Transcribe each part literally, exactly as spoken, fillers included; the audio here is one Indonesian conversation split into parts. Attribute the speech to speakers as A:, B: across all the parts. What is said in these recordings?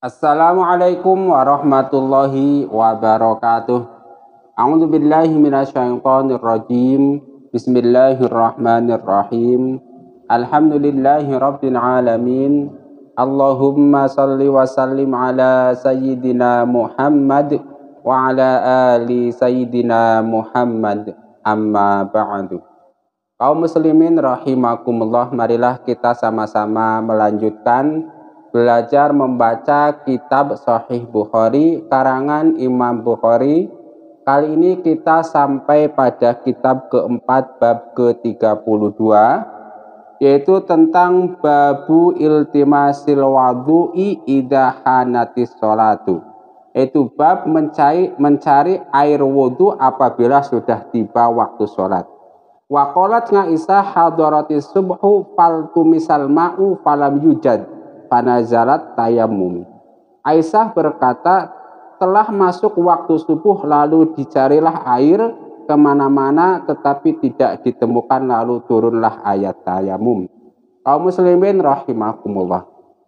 A: Assalamualaikum warahmatullahi wabarakatuh. A'udzu billahi minasyaitonir rajim. Bismillahirrahmanirrahim. Alhamdulillahi rabbil alamin. Allahumma salli wa sallim ala sayyidina Muhammad wa ala ali sayyidina Muhammad. Amma ba'du. Kaum muslimin rahimakumullah, marilah kita sama-sama melanjutkan belajar membaca kitab Sahih Bukhari karangan Imam Bukhari. Kali ini kita sampai pada kitab keempat bab ke tiga puluh dua, yaitu tentang babu iltimasil wadu'i idha hanatis sholatu, yaitu bab mencari, mencari air wudhu apabila sudah tiba waktu sholat. Wa qalat Aisyah hadaratis subhu faltumisal ma'u falam yujad panazalat tayamum. Aisyah berkata, telah masuk waktu subuh lalu dicarilah air kemana-mana tetapi tidak ditemukan lalu turunlah ayat tayamum. Kaum muslimin rahimakumullah.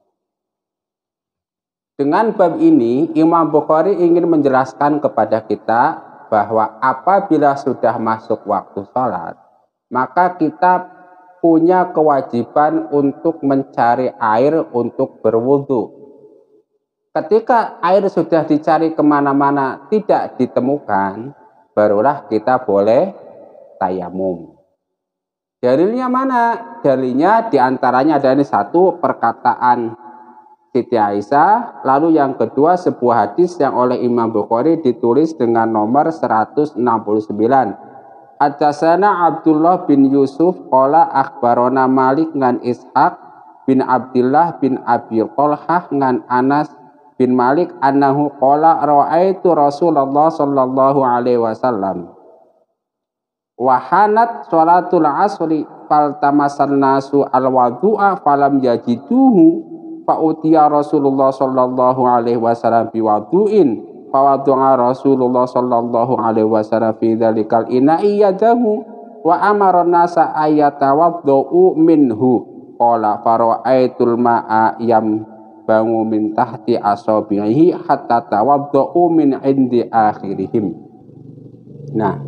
A: Dengan bab ini Imam Bukhari ingin menjelaskan kepada kita bahwa apabila sudah masuk waktu sholat, maka kita punya kewajiban untuk mencari air untuk berwudu. Ketika air sudah dicari kemana-mana tidak ditemukan, barulah kita boleh tayamum. Dalilnya mana? Dalilnya diantaranya ada ini satu, perkataan Siti Aisyah. Lalu yang kedua, sebuah hadis yang oleh Imam Bukhari ditulis dengan nomor seratus enam puluh sembilan. Haddatsana Abdullah bin Yusuf qala akhbarana Malik ngan Ishaq bin Abdullah bin Abi Thalhah ngan Anas bin Malik annahu qala ra'aitu Rasulullah sallallahu alaihi wasallam wa hanat sholatul asri faltamasan nasu alwadu'a falam yajiduhu fa utiya Rasulullah sallallahu alaihi wasallam biwadu'in fawadu'a Rasulullah sallallahu alaihi wasallam fi dzalikal ina'i yadahu wa amara nasa ayatawaddu minhu qala fara'aitul ma'a yam bangu min tahti asabihi hatta tawaddu min indi akhirihim. Nah,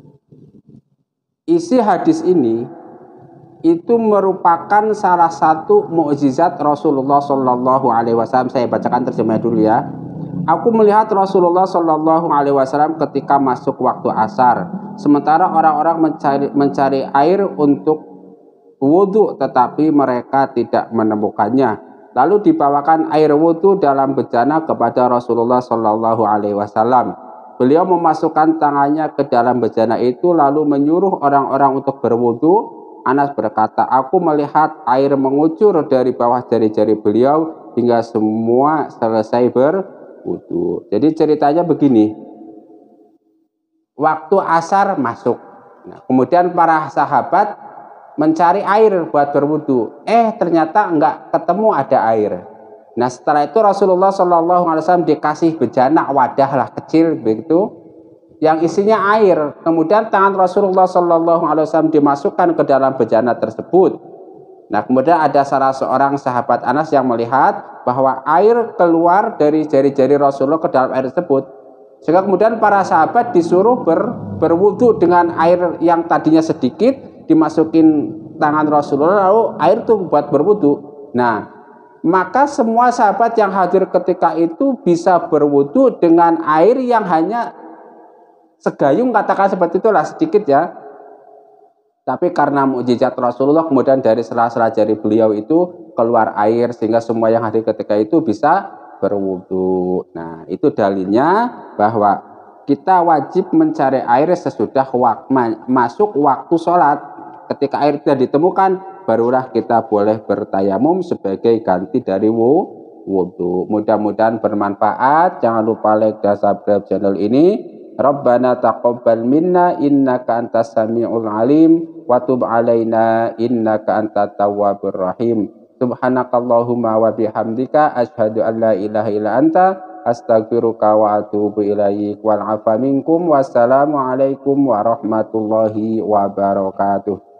A: isi hadis ini itu merupakan salah satu mukjizat Rasulullah sallallahu alaihi wasallam. Saya bacakan terjemah dulu ya. Aku melihat Rasulullah Shallallahu Alaihi Wasallam ketika masuk waktu asar, sementara orang-orang mencari mencari air untuk wudhu, tetapi mereka tidak menemukannya. Lalu dibawakan air wudhu dalam bejana kepada Rasulullah Shallallahu Alaihi Wasallam. Beliau memasukkan tangannya ke dalam bejana itu, lalu menyuruh orang-orang untuk berwudhu. Anas berkata, aku melihat air mengucur dari bawah jari-jari beliau hingga semua selesai ber Wudu. Jadi ceritanya begini, waktu asar masuk, nah, kemudian para sahabat mencari air buat berwudu, eh ternyata enggak ketemu ada air. Nah setelah itu Rasulullah Shallallahu Alaihi Wasallam dikasih bejana, wadah lah kecil begitu, yang isinya air. Kemudian tangan Rasulullah Shallallahu Alaihi Wasallam dimasukkan ke dalam bejana tersebut. Nah kemudian ada salah seorang sahabat Anas yang melihat bahwa air keluar dari jari-jari Rasulullah ke dalam air tersebut, sehingga kemudian para sahabat disuruh ber, berwudu dengan air yang tadinya sedikit, dimasukin tangan Rasulullah lalu air itu buat berwudu. Nah maka semua sahabat yang hadir ketika itu bisa berwudu dengan air yang hanya segayung, katakan seperti itulah, sedikit ya. Tapi karena mukjizat Rasulullah, kemudian dari sela-sela jari beliau itu keluar air sehingga semua yang hadir ketika itu bisa berwudu. Nah, itu dalilnya bahwa kita wajib mencari air sesudah wak masuk waktu sholat. Ketika air tidak ditemukan, barulah kita boleh bertayamum sebagai ganti dari wudu. Mudah-mudahan bermanfaat. Jangan lupa like dan subscribe channel ini. Rabbana taqabbal minna innaka antas samiul alim wa tub alaina innaka antat tawwabur rahim. Subhanakallahumma wa bihamdika asyhadu an la ilaha illa anta astaghfiruka wa atubu ilaik. Wal afa minkum. Wassalamu alaikum warahmatullahi wabarakatuh.